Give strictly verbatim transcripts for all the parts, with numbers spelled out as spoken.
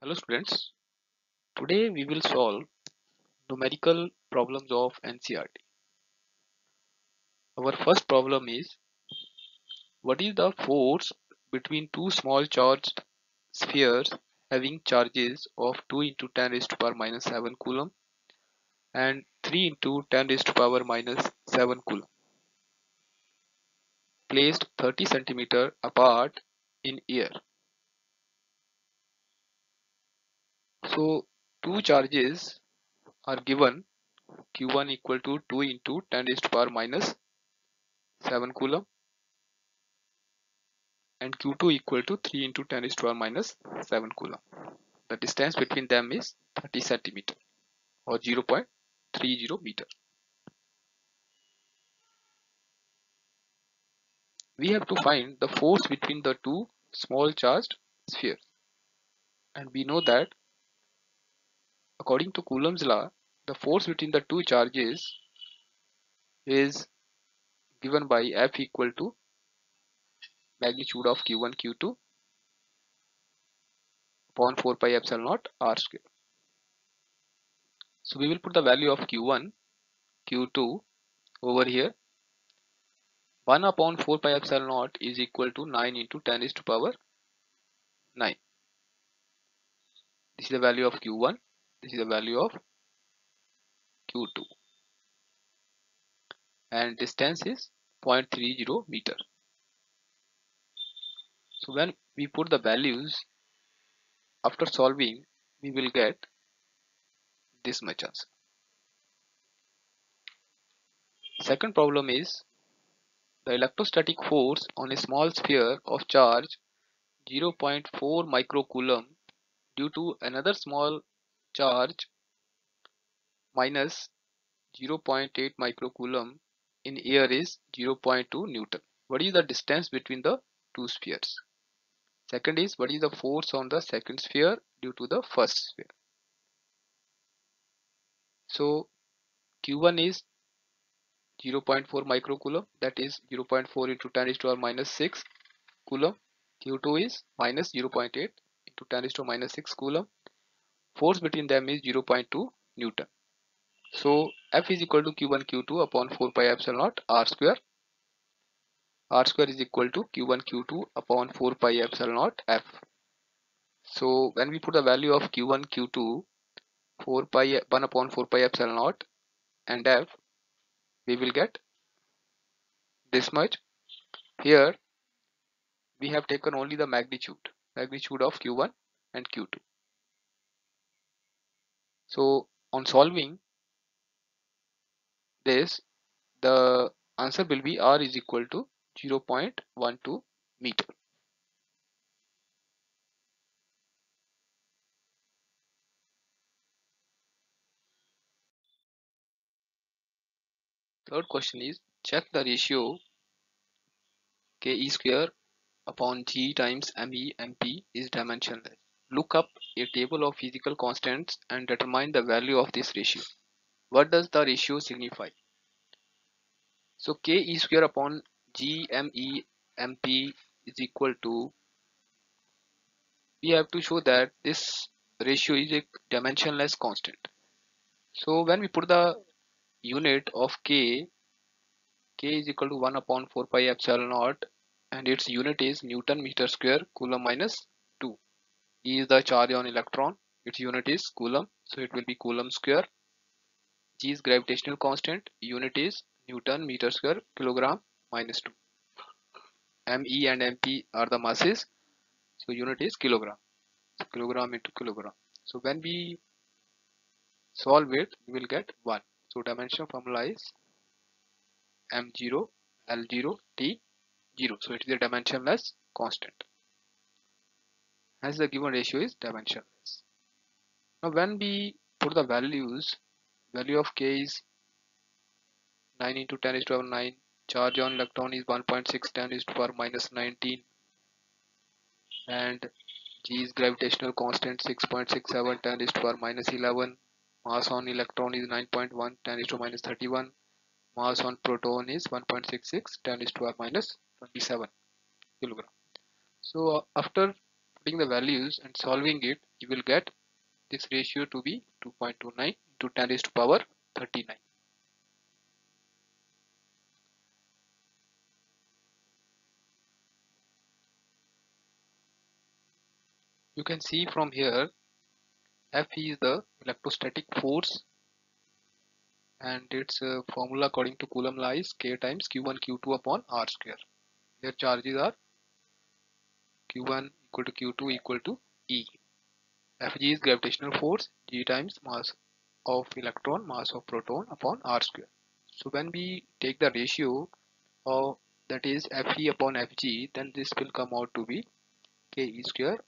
Hello students, today we will solve numerical problems of N C E R T. Our first problem is, what is the force between two small charged spheres having charges of two into ten raised to power minus seven coulomb and three into ten raised to power minus seven coulomb, placed thirty centimeters apart in air. So two charges are given, Q one equal to two into ten raised to power minus seven coulomb and Q two equal to three into ten raised to power minus seven coulomb. The distance between them is thirty centimeter or zero point three zero meter. We have to find the force between the two small charged spheres, and we know that according to Coulomb's law, the force between the two charges is given by F equal to magnitude of Q one Q two upon four pi epsilon naught r square. So we will put the value of Q one Q two over here. one upon four pi epsilon naught is equal to nine into ten raised to power nine. This is the value of Q one, this is the value of Q two, and distance is zero point three zero meter. So when we put the values after solving, we will get this much answer. Second problem is, the electrostatic force on a small sphere of charge zero point four microcoulomb due to another small charge minus zero point eight microcoulomb in air is zero point two Newton. What is the distance between the two spheres? Second is, what is the force on the second sphere due to the first sphere? So Q one is zero point four microcoulomb, that is zero point four into ten raised to power minus six coulomb. Q two is minus zero point eight into ten raised to power minus six coulomb. Force between them is zero point two Newton. So F is equal to Q one Q two upon four pi epsilon naught r square. R square is equal to Q one Q two upon four pi epsilon naught F. So when we put the value of Q one Q two, four pi one upon four pi epsilon naught and F, we will get this much. Here we have taken only the magnitude magnitude of Q one and Q two. So on solving this, the answer will be R is equal to zero point one two meter. Third question is, check the ratio K E square upon G times M E M P is dimensionless. Look up a table of physical constants and determine the value of this ratio. What does the ratio signify? So K E square upon G M E M P is equal to, we have to show that this ratio is a dimensionless constant. So when we put the unit of K, K is equal to one upon four pi epsilon naught and its unit is Newton meter square coulomb minus two. E is the charge on electron, its unit is coulomb, so it will be coulomb square. G is gravitational constant, unit is Newton meter square kilogram minus two. M E and M P are the masses, so unit is kilogram, so kilogram into kilogram. So when we solve it, we will get one. So dimension formula is M zero L zero T zero, so it is a dimensionless constant, as the given ratio is dimensionless. Now when we put the values, value of K is nine into ten raised to power nine, charge on electron is one point six ten raised to power minus nineteen, and G is gravitational constant six point six seven ten raised to power minus eleven, mass on electron is nine point one ten raised to minus thirty-one, mass on proton is one point six six ten raised to power minus twenty-seven kilogram. So uh, after putting the values and solving it, you will get this ratio to be two point two nine into ten raised to power thirty-nine. You can see from here F is the electrostatic force and its uh, formula according to Coulomb law is K times Q one Q two upon R square. Their charges are Q one equal to Q two equal to E. Fg is gravitational force, G times mass of electron, mass of proton upon R square. So when we take the ratio of that is Fe upon Fg, then this will come out to be Ke square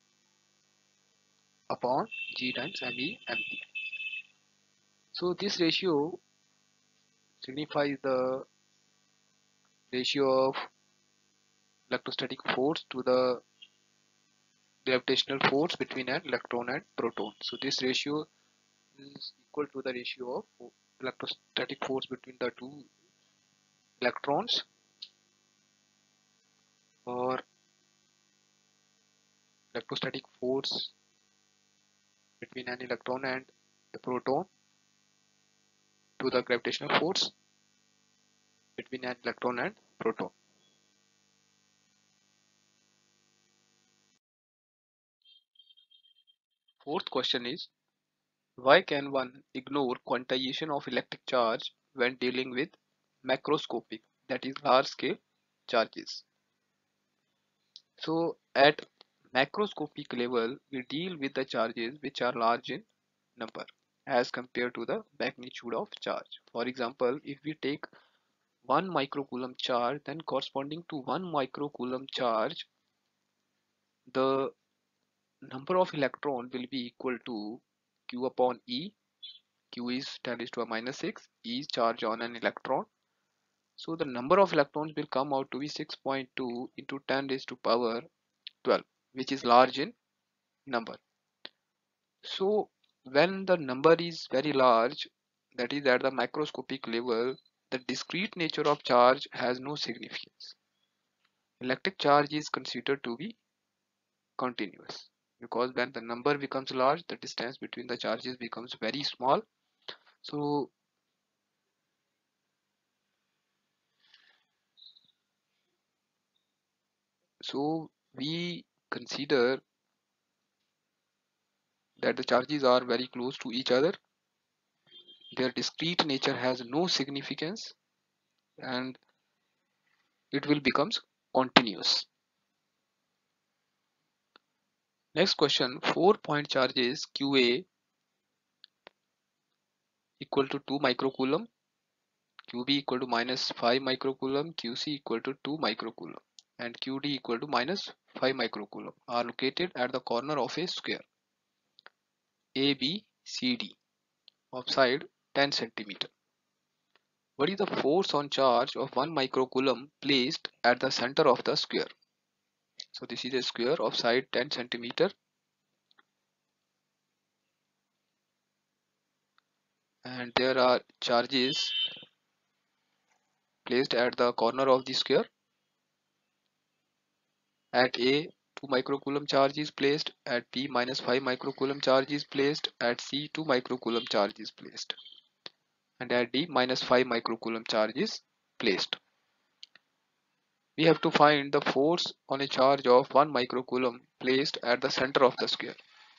upon G times Me Mp. So this ratio signifies the ratio of electrostatic force to the gravitational force between an electron and proton. So this ratio is equal to the ratio of electrostatic force between the two electrons, or electrostatic force between an electron and a proton to the gravitational force between an electron and proton. Fourth question is, why can one ignore quantization of electric charge when dealing with macroscopic, that is large scale charges? So at macroscopic level, we deal with the charges which are large in number as compared to the magnitude of charge. For example, if we take one microcoulomb charge, then corresponding to one microcoulomb charge, the number of electron will be equal to Q upon E. Q is ten raised to a minus six, E is charge on an electron. So the number of electrons will come out to be six point two into ten raised to power twelve, which is large in number. So when the number is very large, that is at the microscopic level, the discrete nature of charge has no significance. Electric charge is considered to be continuous, because when the number becomes large, the distance between the charges becomes very small. So so we consider that the charges are very close to each other, their discrete nature has no significance, and it will becomes continuous. Next question, four point charges Q A equal to two microcoulomb, Q B equal to minus five microcoulomb, Q C equal to two microcoulomb, and Q D equal to minus five microcoulomb are located at the corner of a square A B C D of side ten centimeter. What is the force on charge of one microcoulomb placed at the center of the square? So this is a square of side ten centimeter, and there are charges placed at the corner of the square. At A, two microcoulomb charge is placed. At B, minus five microcoulomb charge is placed. At C, two microcoulomb charge is placed. And at D, minus five microcoulomb charge is placed. We have to find the force on a charge of one microcoulomb placed at the center of the square.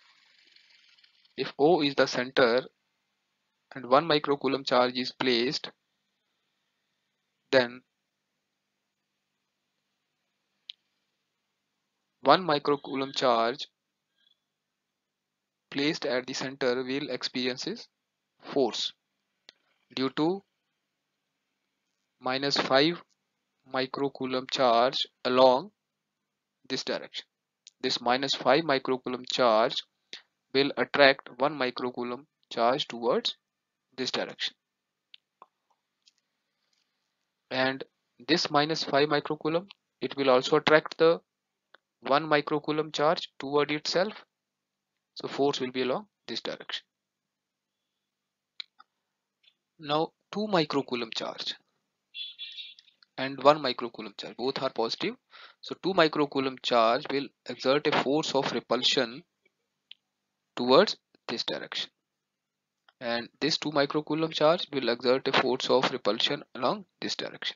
If O is the center and one microcoulomb charge is placed, then one microcoulomb charge placed at the center will experience force due to minus five microcoulomb charge along this direction. This minus five microcoulomb charge will attract one microcoulomb charge towards this direction, and this minus five microcoulomb, it will also attract the one microcoulomb charge toward itself. So force will be along this direction. Now two microcoulomb charge and one microcoulomb charge, both are positive. So two microcoulomb charge will exert a force of repulsion towards this direction, and this two microcoulomb charge will exert a force of repulsion along this direction.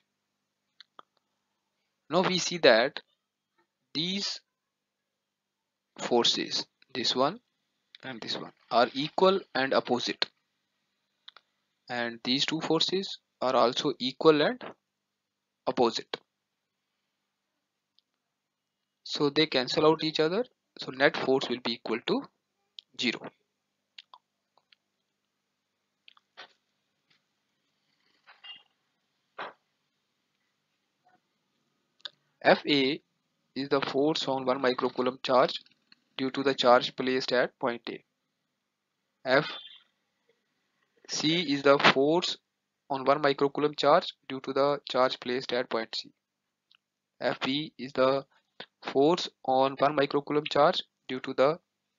Now we see that these forces, this one and this one, are equal and opposite, and these two forces are also equal and opposite, so they cancel out each other, so net force will be equal to zero. Fa is the force on one microcoulomb charge due to the charge placed at point A. Fc is the force on one microcoulomb charge due to the charge placed at point C. Fb is the force on one microcoulomb charge due to the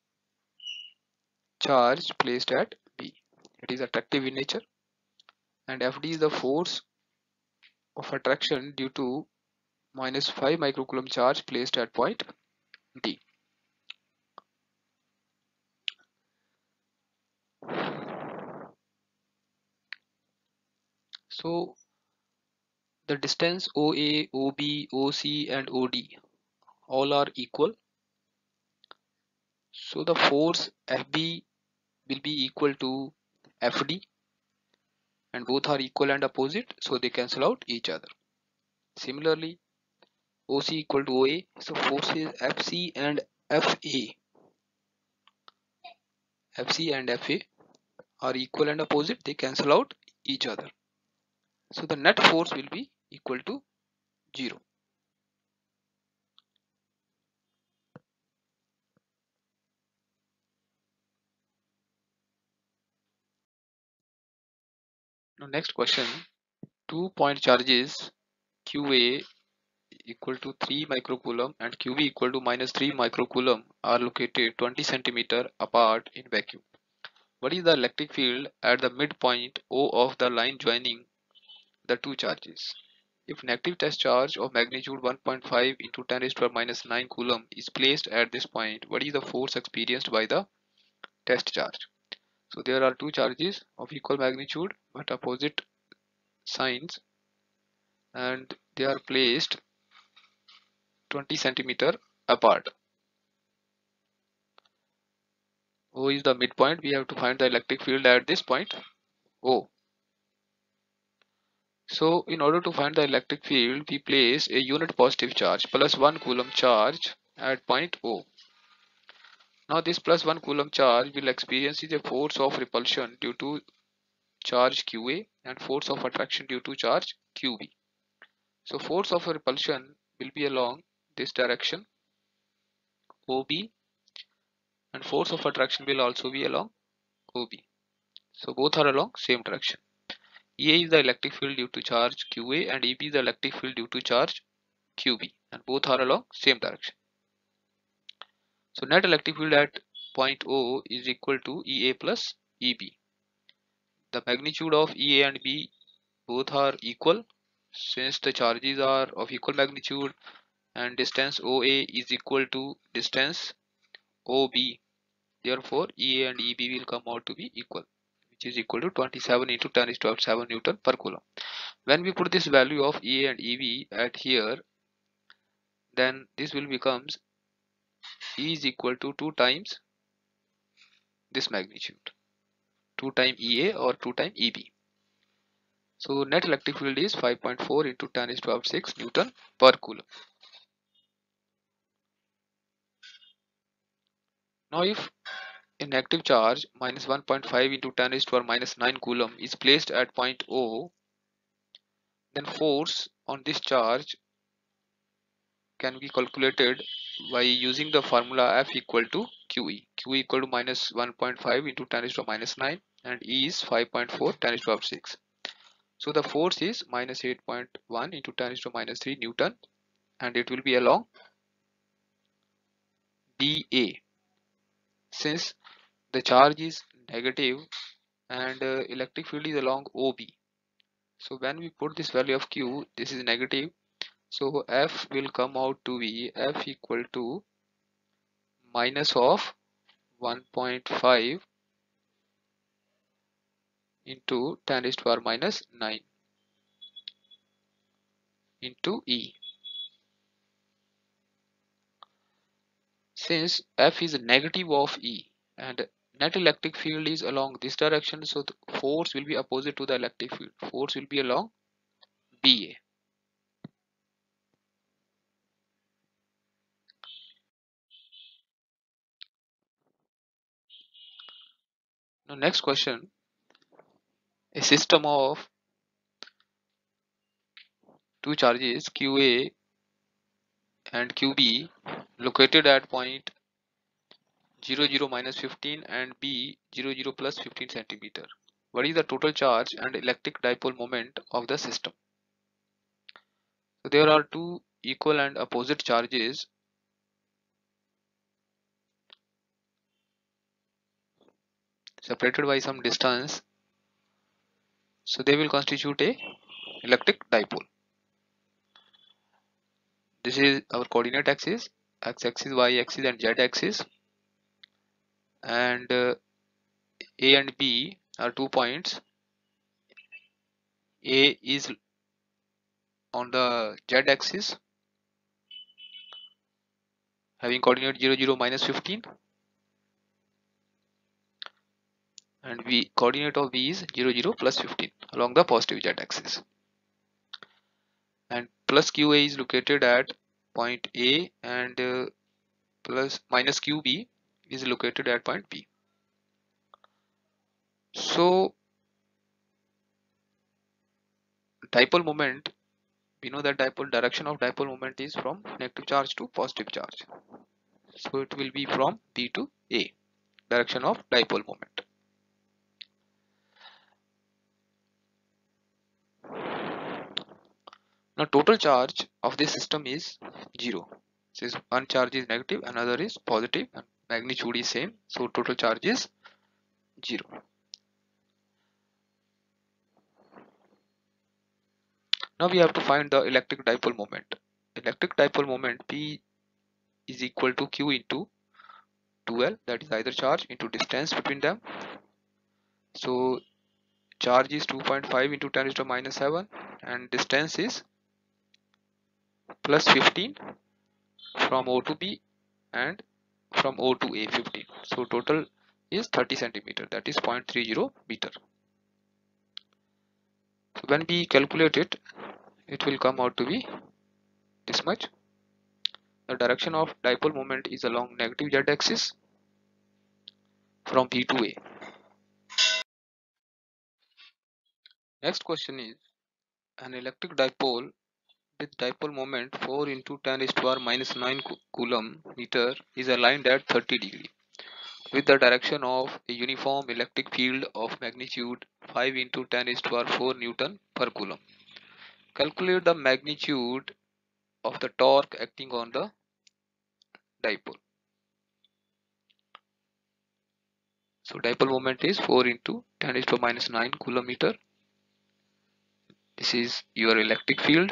charge placed at B. It is attractive in nature. And Fd is the force of attraction due to minus five microcoulomb charge placed at point D. So the distance O A, O B, O C and O D all are equal. So the force F B will be equal to F D, and both are equal and opposite, so they cancel out each other. Similarly, O C equal to O A, so forces F C and F A, F C and F A are equal and opposite, they cancel out each other. So the net force will be equal to zero. Now next question, two point charges Q A equal to three microcoulomb and Q B equal to minus three microcoulomb are located twenty centimeter apart in vacuum. What is the electric field at the midpoint O of the line joining the two charges? If negative test charge of magnitude one point five into ten raised to the minus nine coulomb is placed at this point, what is the force experienced by the test charge? So there are two charges of equal magnitude but opposite signs, and they are placed twenty centimeter apart. O is the midpoint. We have to find the electric field at this point O. So in order to find the electric field, we place a unit positive charge plus one coulomb charge at point O. Now this plus one coulomb charge will experience a force of repulsion due to charge Q A and force of attraction due to charge Q B. So force of repulsion will be along this direction O B, and force of attraction will also be along O B. So both are along same direction. E A is the electric field due to charge Q A and E B is the electric field due to charge Q B, and both are along same direction. So net electric field at point O is equal to E A plus E B. The magnitude of E A and B both are equal since the charges are of equal magnitude, and distance O A is equal to distance O B. Therefore E A and E B will come out to be equal, which is equal to twenty-seven into ten raised to seven Newton per coulomb. When we put this value of E A and E B at here, then this will becomes E is equal to two times this magnitude, two times E A or two times E B. So net electric field is five point four into ten raised to six Newton per coulomb. Now if a negative charge minus one point five into ten raised to minus nine coulomb is placed at point O, then force on this charge can be calculated by using the formula F equal to Q E. Q equal to minus one point five into ten raised to minus nine, and E is five point four ten raised to six. So the force is minus eight point one into ten raised to minus three Newton, and it will be along D A. Since the charge is negative and uh, electric field is along O B, so when we put this value of Q, this is negative, So F will come out to be F equal to minus of one point five into ten raised to power minus nine into E. Since F is negative of E and net electric field is along this direction, so the force will be opposite to the electric field. Force will be along B A. Now next question, a system of two charges Q A and Q B located at point zero zero minus fifteen and B zero zero plus fifteen centimeter. What is the total charge and electric dipole moment of the system? So there are two equal and opposite charges separated by some distance, so they will constitute a electric dipole. This is our coordinate axis, x-axis, y-axis and z-axis, and uh, A and B are two points. A is on the z-axis having coordinate zero zero minus fifteen, and V coordinate of B is zero zero plus fifteen along the positive z-axis, and plus Q A is located at point A and uh, plus minus Q B is located at point B. So dipole moment, we know that dipole direction of dipole moment is from negative charge to positive charge, so it will be from B to A, direction of dipole moment. Now total charge of this system is zero, since one charge is negative, another is positive, and magnitude is same, so total charge is zero. Now we have to find the electric dipole moment. Electric dipole moment P is equal to Q into two L, that is either charge into distance between them. So charge is two point five into ten to the minus seven and distance is plus fifteen from O to B and from O to A fifteen. So total is thirty centimeter, that is zero point three zero meter. So when we calculate it, it will come out to be this much. The direction of dipole moment is along negative z axis from B to A. Next question is, an electric dipole with dipole moment four into ten raised to power minus nine coulomb meter is aligned at thirty degree with the direction of a uniform electric field of magnitude five into ten raised to power four Newton per coulomb. Calculate the magnitude of the torque acting on the dipole. So dipole moment is four into ten raised to minus nine coulomb meter. This is your electric field.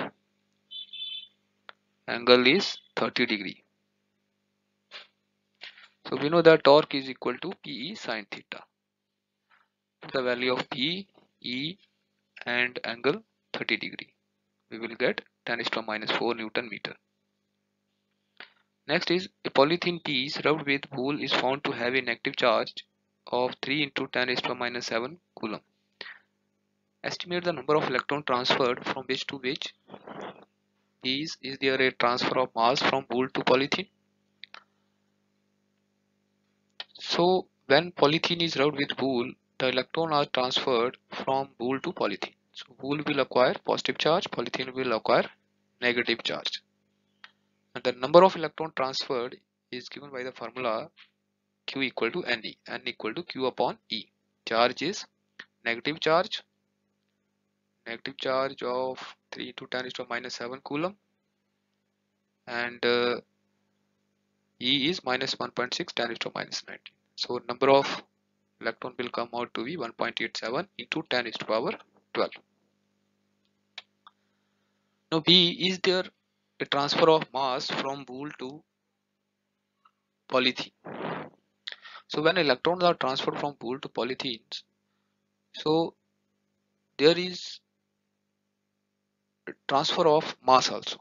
Angle is thirty degree. So we know that torque is equal to P E sin theta. The value of P, E and angle thirty degree. We will get ten raised to minus four Newton meter. Next is, a polythene piece rubbed with wool is found to have a negative charge of three into ten raised to minus seven coulomb. Estimate the number of electron transferred from which to which piece. Is there a transfer of mass from wool to polythene? So when polythene is rubbed with wool, the electrons are transferred from wool to polythene. So wool will acquire positive charge, polythene will acquire negative charge. And the number of electron transferred is given by the formula Q equal to N E, N equal to Q upon E. Charge is negative charge, negative charge of three to ten raised to minus seven coulomb, and uh, E is minus one point six ten raised to minus nineteen. So number of electron will come out to be one point eight seven into ten raised to power twelve. Now B, is there a transfer of mass from wool to polythene. So when electrons are transferred from wool to polythenes, so there is a transfer of mass also.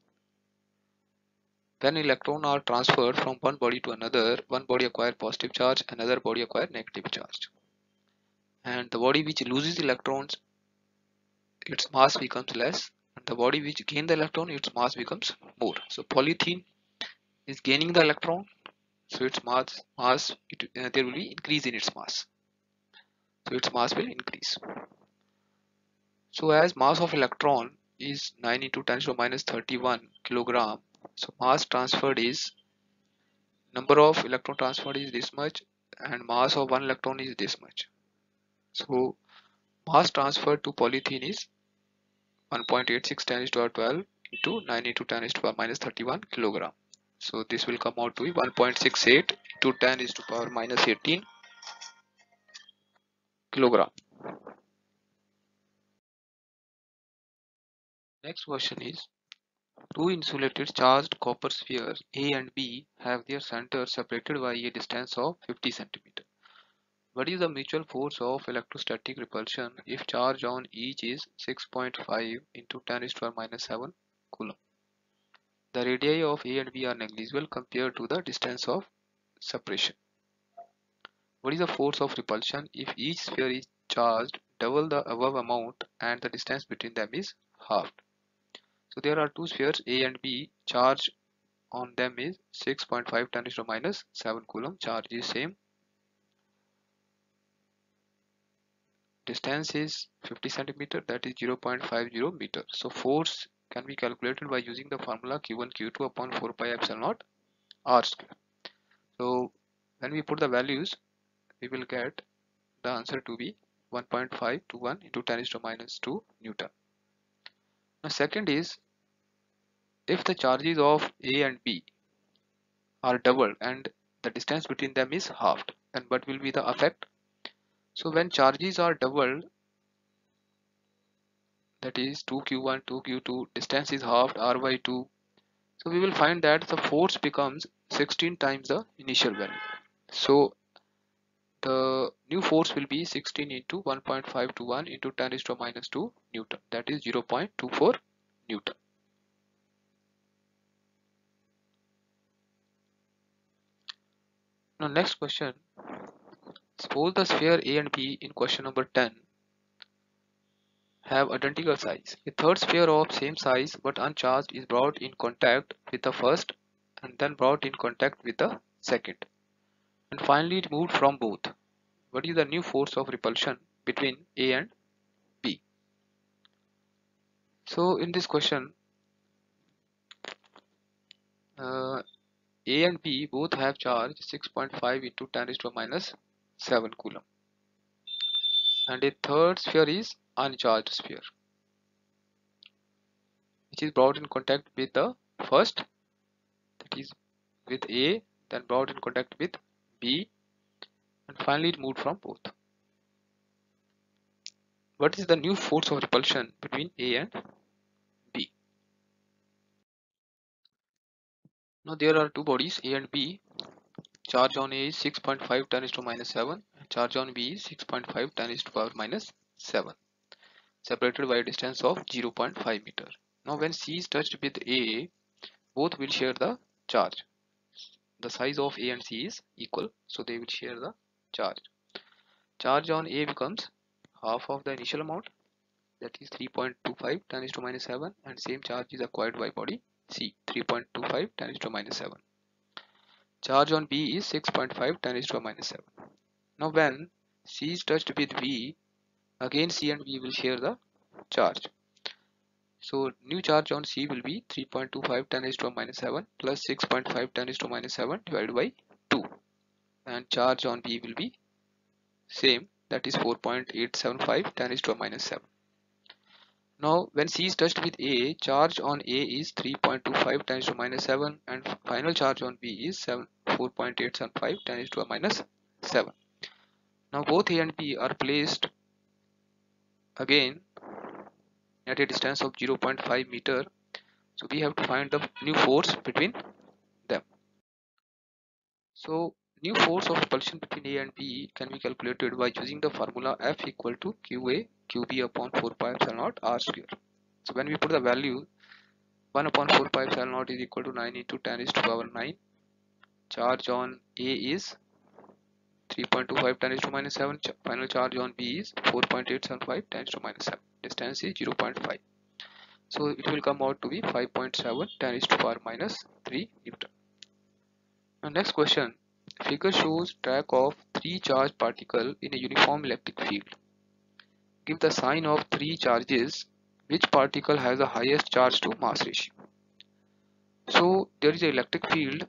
When electrons are transferred from one body to another, one body acquire positive charge, another body acquire negative charge. And the body which loses electrons, its mass becomes less, and the body which gain the electron, its mass becomes more. So polythene is gaining the electron, so its mass mass it, uh, there will be increase in its mass, so its mass will increase. So as mass of electron is nine into ten to the minus thirty-one kilogram, so mass transferred is, number of electron transferred is this much, and mass of one electron is this much. So mass transferred to polythene is one point eight six ten to the twelve into nine into ten to the power minus thirty-one kilogram. So this will come out to be one point six eight to ten to the power minus eighteen kilogram. Next question is, two insulated charged copper spheres A and B have their centers separated by a distance of fifty centimeters. What is the mutual force of electrostatic repulsion if charge on each is six point five into ten to the power minus seven coulomb? The radii of A and B are negligible compared to the distance of separation. What is the force of repulsion if each sphere is charged double the above amount and the distance between them is halved? So there are two spheres A and B, charge on them is six point five ten to the minus seven coulomb, charge is same, distance is fifty centimeter, that is zero point five zero meter. So force can be calculated by using the formula Q one Q two upon four pi epsilon naught R square. So when we put the values, we will get the answer to be one point five two one into ten to the minus two Newton. Now second is, if the charges of A and B are doubled and the distance between them is halved, then what will be the effect? So when charges are doubled, that is two Q one, two Q two, distance is halved, R by two. So we will find that the force becomes sixteen times the initial value. So the new force will be sixteen into one point five two one into ten to the minus two Newton, that is zero point two four Newton. Now next question, suppose the sphere A and B in question number ten have identical size. A third sphere of same size but uncharged is brought in contact with the first and then brought in contact with the second, and finally removed from both. What is the new force of repulsion between A and B? So in this question, uh, A and B both have charge six point five into ten to the minus seven coulomb, and a third sphere is uncharged sphere, which is brought in contact with the first, that is with A, then brought in contact with B, and finally removed from both. What is the new force of repulsion between A and B? Now there are two bodies A and B. Charge on A is six point five ten to the minus seven, charge on B is six point five ten to the power minus seven, separated by a distance of zero point five meter. Now when C is touched with A, both will share the charge. The size of A and C is equal, so they will share the charge. Charge on A becomes half of the initial amount, that is three point two five ten to the minus seven, and same charge is acquired by body C, three point two five ten to the minus seven. Charge on B is six point five ten to the minus seven. Now when C is touched with B, again C and B will share the charge. So new charge on C will be three point two five ten to the minus seven plus six point five ten to the minus seven divided by two, and charge on B will be same, that is four point eight seven five ten to the minus seven. Now when C is touched with A, charge on A is three point two five ten to the minus seven, and final charge on B is four point eight seven five ten to the minus seven. Now both A and B are placed again at a distance of zero point five meter, So we have to find the new force between them. So new force of repulsion between A and B can be calculated by using the formula F equal to Q A Q B upon four pi epsilon naught R square. So when we put the value, one upon four pi epsilon naught is equal to nine into ten raised to power nine. Charge on A is three point two five ten raised to minus seven. Final charge on B is four point eight seven five ten raised to minus seven. Distance is zero point five. So it will come out to be five point seven ten raised to power minus three Newton. Now next question. Figure shows track of three charged particles in a uniform electric field. Give the sign of three charges. Which particle has the highest charge to mass ratio? So there is an electric field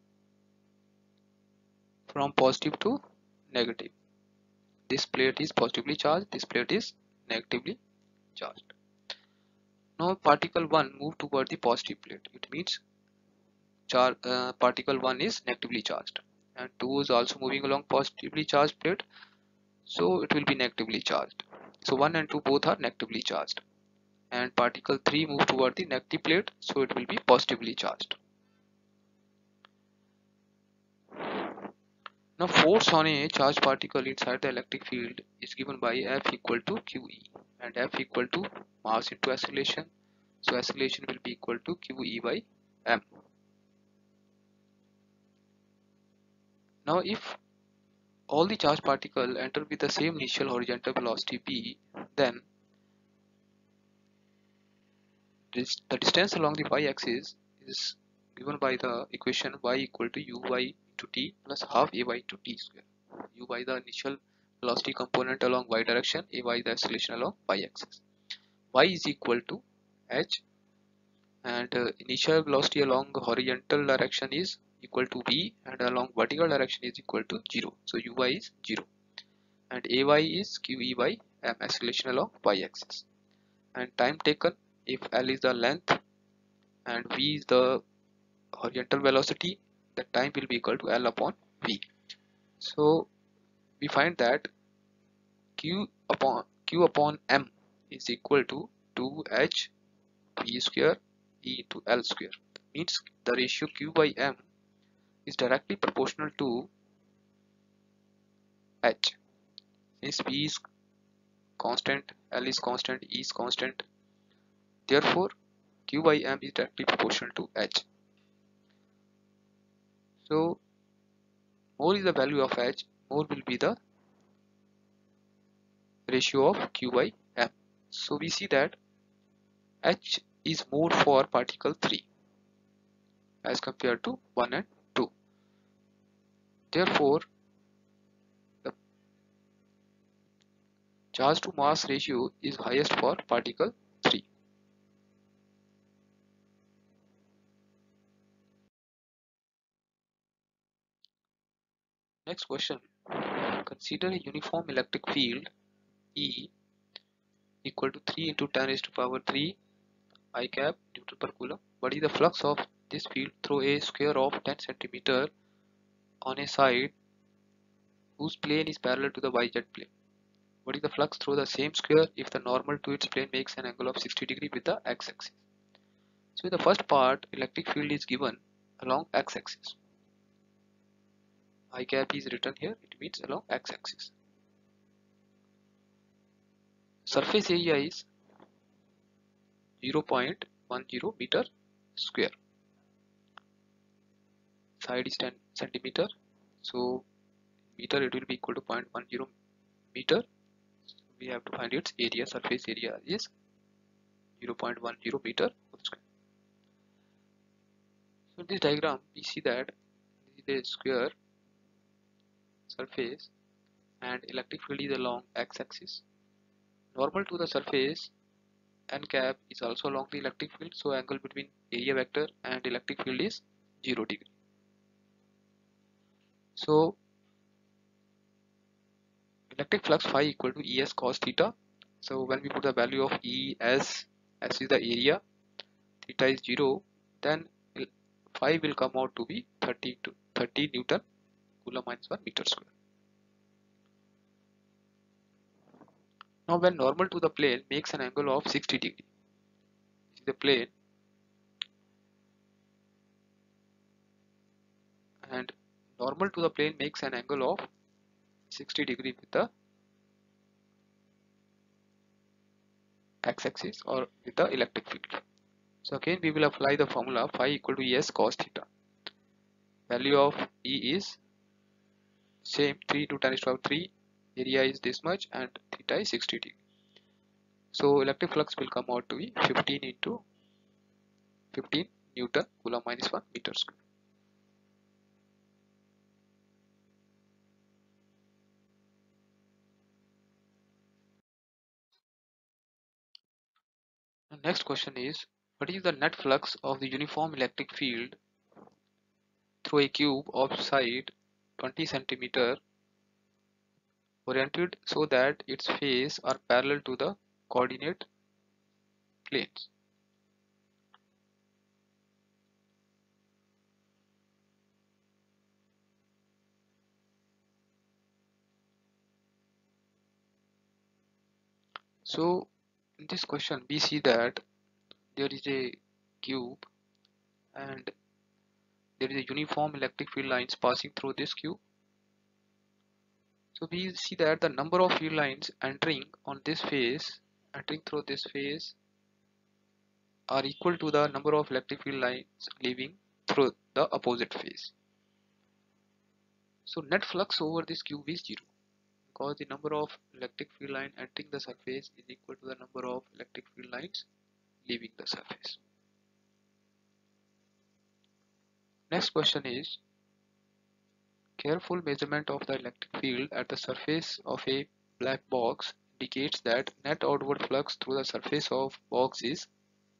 from positive to negative. This plate is positively charged, this plate is negatively charged. Now particle one move toward the positive plate. It means char uh, particle one is negatively charged, and two is also moving along positively charged plate, so it will be negatively charged. So one and two both are negatively charged, and particle three move toward the negative plate, so it will be positively charged. Now force on a charged particle inside the electric field is given by F equal to Q E, and F equal to mass into acceleration, so acceleration will be equal to Q E by M. Now if all the charged particles enter with the same initial horizontal velocity b, then this, the distance along the y-axis is given by the equation y equal to uy into t plus half ay into t square. U by the initial velocity component along y direction, a by the acceleration along y-axis. Y is equal to h, and uh, initial velocity along horizontal direction is equal to v, and along vertical direction is equal to zero. So uy is zero, and ay is qe by m, acceleration along y-axis. And time taken, if l is the length and v is the horizontal velocity, the time will be equal to l upon v. So we find that q upon q upon m is equal to two h v square e into l square. That means the ratio q by m is directly proportional to h. Since v is constant, l is constant, e is constant, therefore q by m is directly proportional to h. So more is the value of h, more will be the ratio of q by m. So we see that h is more for particle three as compared to one and two. Therefore the charge to mass ratio is highest for particle three. Next question. Consider a uniform electric field E equal to three into ten raised to power three I cap Newton per coulomb. What is the flux of this field through a square of ten centimeter on a side whose plane is parallel to the yz plane? What is the flux through the same square if the normal to its plane makes an angle of sixty degree with the x-axis? So in the first part, electric field is given along x-axis. I cap is written here, it means along x-axis. Surface area is zero point one zero meter square. Side is ten centimeter, so meter it will be equal to zero point one zero meter. So we have to find its area. Surface area is zero point one zero meter square. So in this diagram we see that this is a square surface and electric field is along x-axis. Normal to the surface n cap is also along the electric field, so angle between area vector and electric field is zero degree. So electric flux phi equal to Es cos theta. So when we put the value of E as S is the area, theta is zero, then phi will come out to be thirty to thirty Newton coulomb minus one meter square. Now when normal to the plane makes an angle of sixty degree, this is the plane, normal to the plane makes an angle of sixty degree with the x-axis or with the electric field. So again we will apply the formula phi equal to Es cos theta. Value of E is same, three to ten to the power three, area is this much and theta is sixty degree. So electric flux will come out to be fifteen into fifteen Newton Coulomb minus one meter square. The next question is, what is the net flux of the uniform electric field through a cube of side twenty centimeter oriented so that its faces are parallel to the coordinate planes? So in this question we see that there is a cube and there is a uniform electric field lines passing through this cube. So we see that the number of field lines entering on this face, entering through this face, are equal to the number of electric field lines leaving through the opposite face. So net flux over this cube is zero because the number of electric field line entering the surface is equal to the number of electric field lines leaving the surface. Next question is, careful measurement of the electric field at the surface of a black box indicates that net outward flux through the surface of box is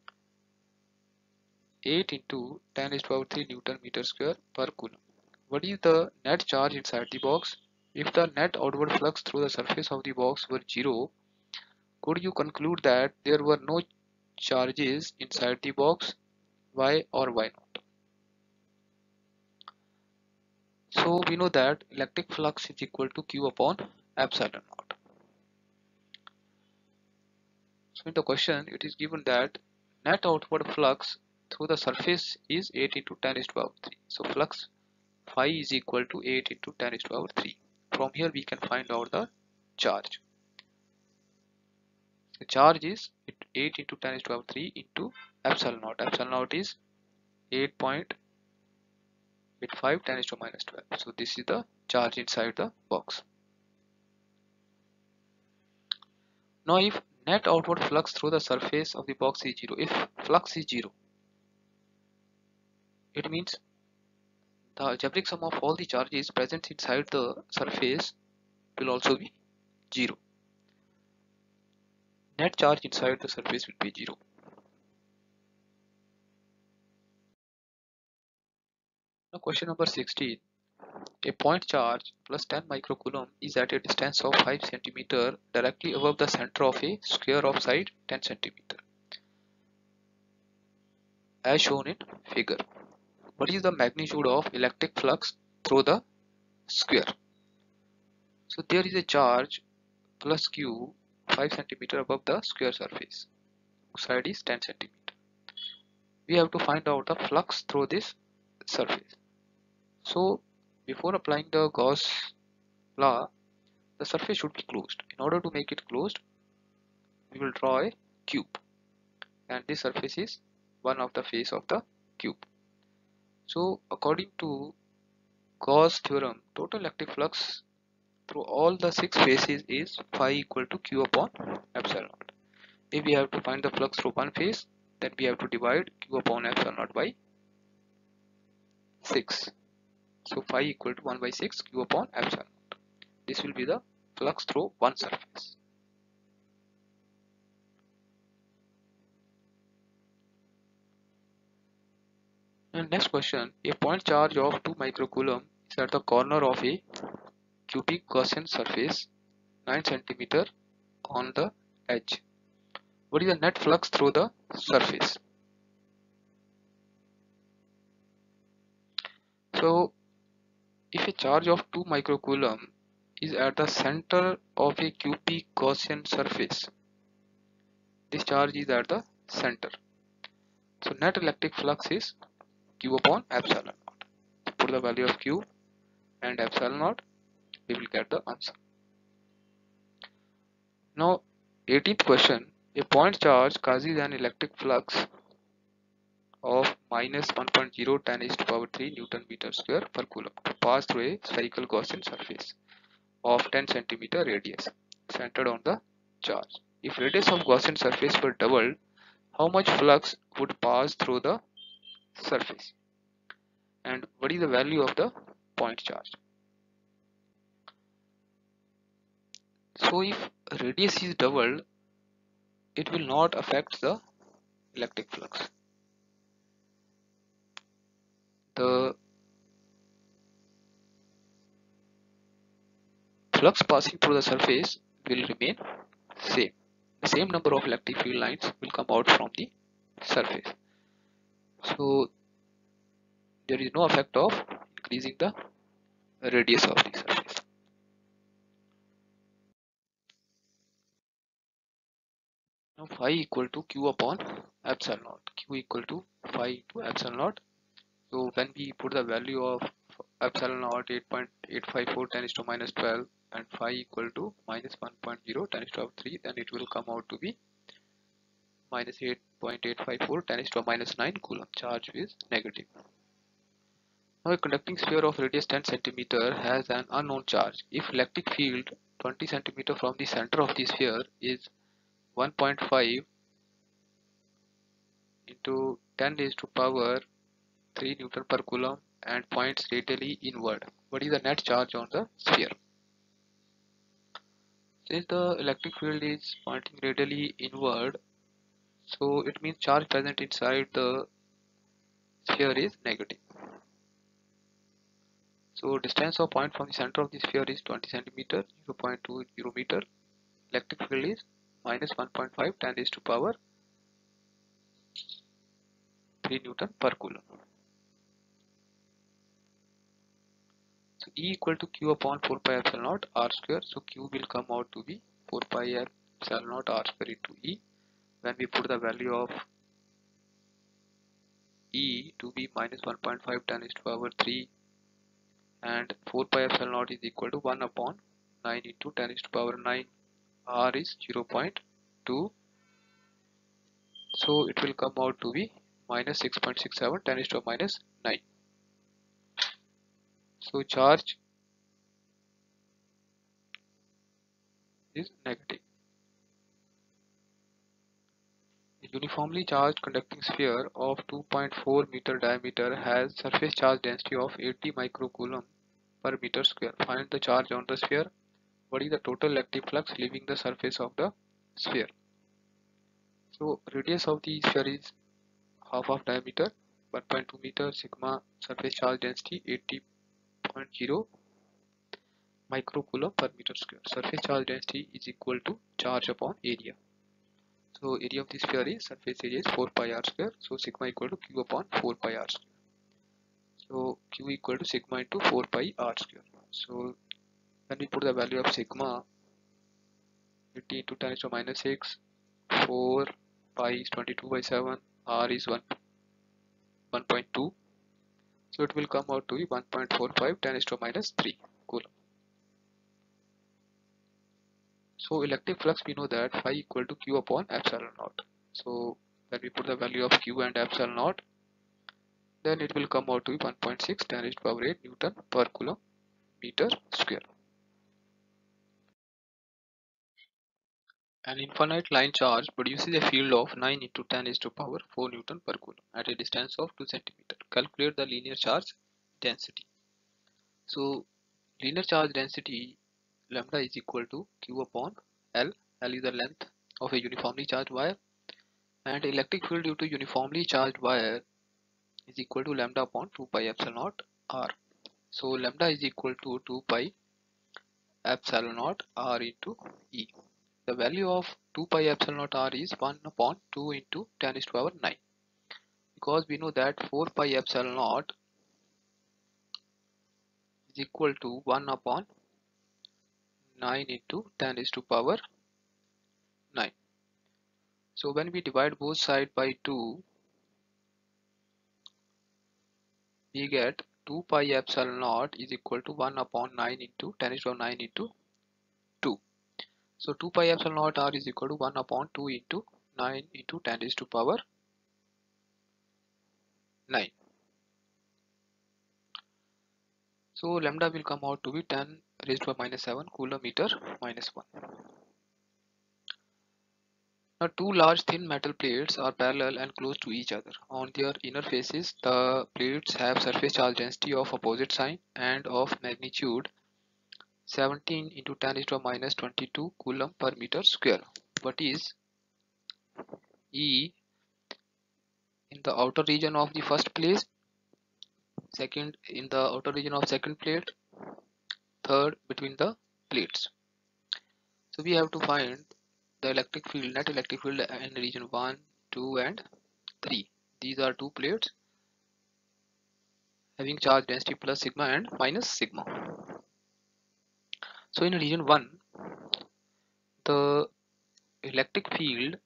eight into ten to the power three Newton meter square per coulomb. What is the net charge inside the box? If the net outward flux through the surface of the box were zero, could you conclude that there were no charges inside the box? Why or why not? So we know that electric flux is equal to Q upon epsilon naught. So in the question it is given that net outward flux through the surface is eight into ten to the power three. So flux phi is equal to eight into ten to the power three. From here we can find out the charge. The charge is eight into ten to the power three into epsilon naught. Epsilon naught is eight point eight five ten to the minus twelve. So this is the charge inside the box. Now if net outward flux through the surface of the box is zero, if flux is zero, it means the algebraic sum of all the charges present inside the surface will also be zero. Net charge inside the surface will be zero. Now question number sixteen. A point charge plus ten microcoulomb is at a distance of five centimeters directly above the center of a square of side ten centimeters, as shown in figure. What is the magnitude of electric flux through the square? So there is a charge plus Q five centimeters above the square surface. Side is ten centimeters. We have to find out the flux through this surface. So before applying the Gauss law, the surface should be closed. In order to make it closed, we will draw a cube, and this surface is one of the face of the cube. So according to Gauss theorem, total electric flux through all the six faces is phi equal to Q upon epsilon naught. If we have to find the flux through one face, then we have to divide Q upon epsilon naught by six. So phi equal to one by six Q upon epsilon naught. This will be the flux through one surface. And next question, a point charge of two microcoulomb is at the corner of a cubic Gaussian surface nine centimeters on the edge. What is the net flux through the surface? So if a charge of two microcoulomb is at the center of a cubic Gaussian surface, this charge is at the center. So net electric flux is Q upon epsilon naught. Put the value of Q and epsilon naught, we will get the answer. Now eighteenth question, a point charge causes an electric flux of minus one point zero ten is to power three Newton meter square per coulomb to pass through a spherical Gaussian surface of ten centimeter radius centered on the charge. If radius of Gaussian surface were doubled, how much flux would pass through the surface? And what is the value of the point charge? So if radius is doubled, it will not affect the electric flux. The flux passing through the surface will remain same. The same number of electric field lines will come out from the surface. So there is no effect of increasing the radius of the surface. Now phi equal to q upon epsilon naught. Q equal to phi into epsilon naught. So when we put the value of epsilon naught eight point eight five four ten is to minus twelve and phi equal to minus one point zero ten is to three, then it will come out to be minus eight point eight five four ten is to minus nine coulomb. Charge is negative. Now a conducting sphere of radius ten centimeter has an unknown charge. If electric field twenty centimeter from the center of the sphere is one point five into ten raised to power three Newton per coulomb and points radially inward, what is the net charge on the sphere? Since the electric field is pointing radially inward, so it means charge present inside the sphere is negative. So distance of point from the center of the sphere is twenty centimeter, zero point two zero meter. Electric field is minus one point five ten raised to power three Newton per coulomb. So E equal to Q upon four pi epsilon naught R square. So Q will come out to be four pi epsilon naught R square into E. When we put the value of E to be minus one point five ten is to power three and four pi epsilon naught is equal to one upon nine into ten is to power nine. R is zero point two. So it will come out to be minus six point six seven ten is to minus nine. So charge is negative. A uniformly charged conducting sphere of two point four meter diameter has surface charge density of eighty microcoulomb per meter square. Find the charge on the sphere. What is the total electric flux leaving the surface of the sphere? So radius of the sphere is half of diameter, one point two meter, sigma surface charge density eighty point zero microcoulomb per meter square. Surface charge density is equal to charge upon area. So area of the sphere is surface area is four pi r square. So sigma equal to q upon four pi r square. So q equal to sigma into four pi r square. So when we put the value of sigma, eighty into ten to minus six, four pi is twenty-two by seven, r is one, one point two. So it will come out to be one point four five ten to minus three coulomb. So electric flux, we know that phi equal to q upon epsilon naught. So when we put the value of q and epsilon naught, then it will come out to be one point six ten to power eight Newton per coulomb meter square. An infinite line charge produces a field of nine into ten is to power four Newton per coulomb at a distance of two centimeters. Calculate the linear charge density. So linear charge density lambda is equal to q upon L. L is the length of a uniformly charged wire, and electric field due to uniformly charged wire is equal to lambda upon two pi epsilon naught r. So lambda is equal to two pi epsilon naught r into E. The value of two pi epsilon naught r is one upon two into ten to the power nine, because we know that four pi epsilon naught is equal to one upon nine into ten to the power nine. So when we divide both sides by two, we get two pi epsilon naught is equal to one upon nine into ten raised to nine into two. So two pi epsilon naught r is equal to one upon two into nine into ten raised to power nine. So lambda will come out to be ten raised to minus seven coulomb meter minus one. Now two large thin metal plates are parallel and close to each other. On their inner faces, the plates have surface charge density of opposite sign and of magnitude seventeen into ten raised to minus twenty-two coulomb per meter square. What is E in the outer region of the first place, second in the outer region of second plate, third between the plates. So we have to find the electric field, net electric field in region one, two and three. These are two plates having charge density plus sigma and minus sigma. So in region one, the electric field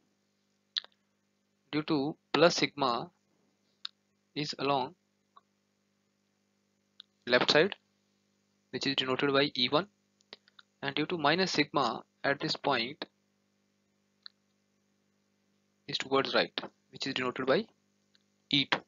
due to plus sigma is along left side, which is denoted by E one, and due to minus sigma at this point is towards right, which is denoted by E two.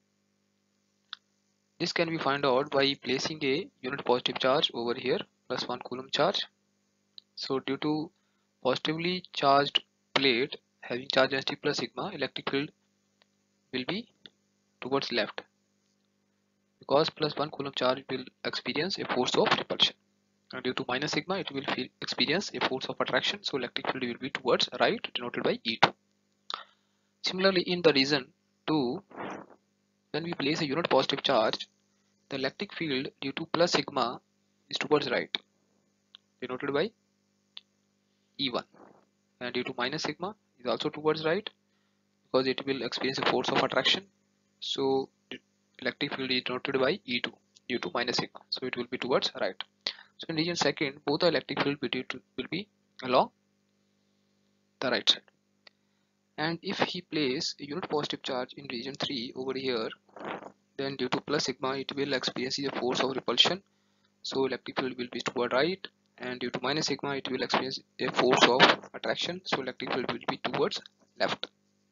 This can be found out by placing a unit positive charge over here plus one coulomb charge. So due to positively charged plate having charge density plus sigma, electric field will be towards left, because plus one coulomb charge will experience a force of repulsion, and due to minus sigma it will feel experience a force of attraction, so electric field will be towards right, denoted by E two. Similarly in the region two, when we place a unit positive charge, the electric field due to plus sigma is towards right, denoted by E one, and due to minus sigma is also towards right because it will experience a force of attraction, so electric field is denoted by E two due to minus sigma, so it will be towards right. So in region second, both the electric field will be along the right side, and if he place a unit positive charge in region three over here, then due to plus sigma it will experience a force of repulsion, so electric field will be toward right, and due to minus sigma it will experience a force of attraction, so electric field will be towards left.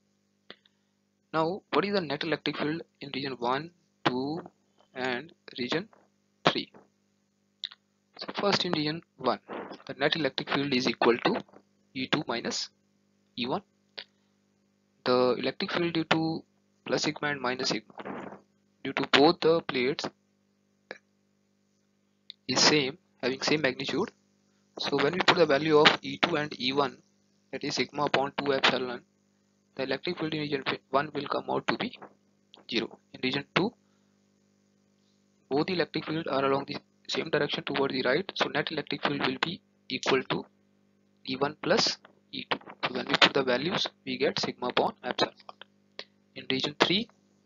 Now what is the net electric field in region one, two and region three? So first in region one, the net electric field is equal to E two minus E one. The electric field due to plus sigma and minus sigma due to both the plates is same, having same magnitude. So when we put the value of E two and E one, that is sigma upon two epsilon, the electric field in region one will come out to be zero. In region two, both the electric field are along the same direction toward the right, so net electric field will be equal to E one plus E two. So when we put the values, we get sigma upon epsilon. In region three,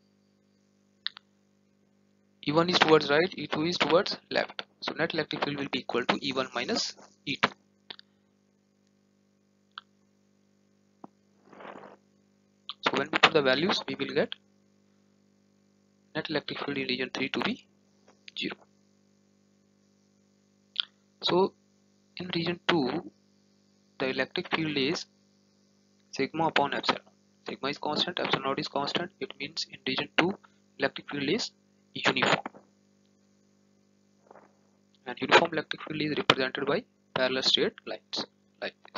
E one is towards right, E two is towards left, so net electric field will be equal to E one minus E two. So when we put the values, we will get net electric field in region three to be zero. So in region two, the electric field is sigma upon epsilon. Sigma is constant, epsilon naught is constant. It means in region two, electric field is uniform. And uniform electric field is represented by parallel straight lines like this.